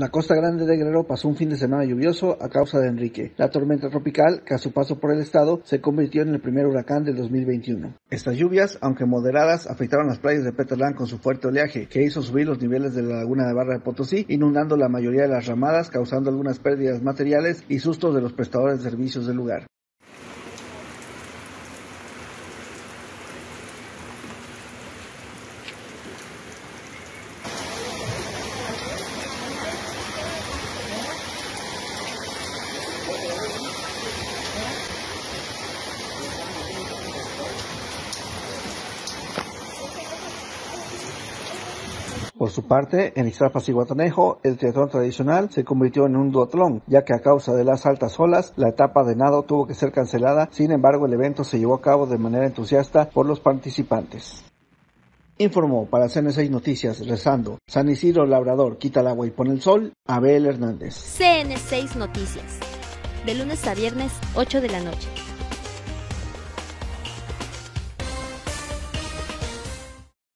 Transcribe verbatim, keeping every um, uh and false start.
La Costa Grande de Guerrero pasó un fin de semana lluvioso a causa de Enrique. La tormenta tropical, que a su paso por el estado, se convirtió en el primer huracán del dos mil veintiuno. Estas lluvias, aunque moderadas, afectaron las playas de Petalán con su fuerte oleaje, que hizo subir los niveles de la laguna de Barra de Potosí, inundando la mayoría de las ramadas, causando algunas pérdidas materiales y sustos de los prestadores de servicios del lugar. Por su parte, en Ixtapas y Guatanejo, el triatlón tradicional se convirtió en un duatlón, ya que a causa de las altas olas, la etapa de nado tuvo que ser cancelada. Sin embargo, el evento se llevó a cabo de manera entusiasta por los participantes. Informó para C N seis Noticias, rezando, San Isidro Labrador, quita el agua y pone el sol, Abel Hernández. C N seis Noticias, de lunes a viernes, ocho de la noche.